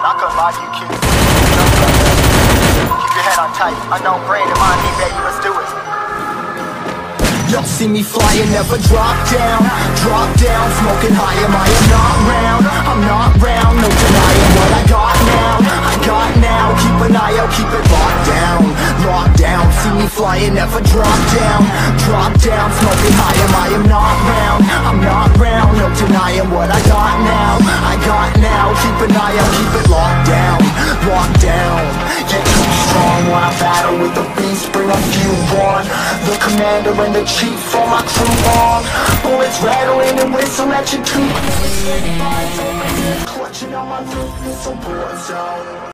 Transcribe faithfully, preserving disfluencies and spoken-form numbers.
I couldn't lie to you kids. Keep your head on tight. Unknown brain in mind me, baby, let's do it. Y'all see me flying, never drop down. Drop down, smoking high, am I am not round. I'm not round, no denying what I got now. I got now, keep an eye out, keep it locked down. Locked down, see me flying, never drop down. Drop down, smoking high, am I am not round. I'm not round, no denying what I got now. I got now, keep an eye out, keep it locked down. Locked down, get too strong when I battle with the beast, bring a few on. The commander and the chief for my crew on. Bullets rattling and whistle at your tooth. Clutching on my roof, it's a war zone.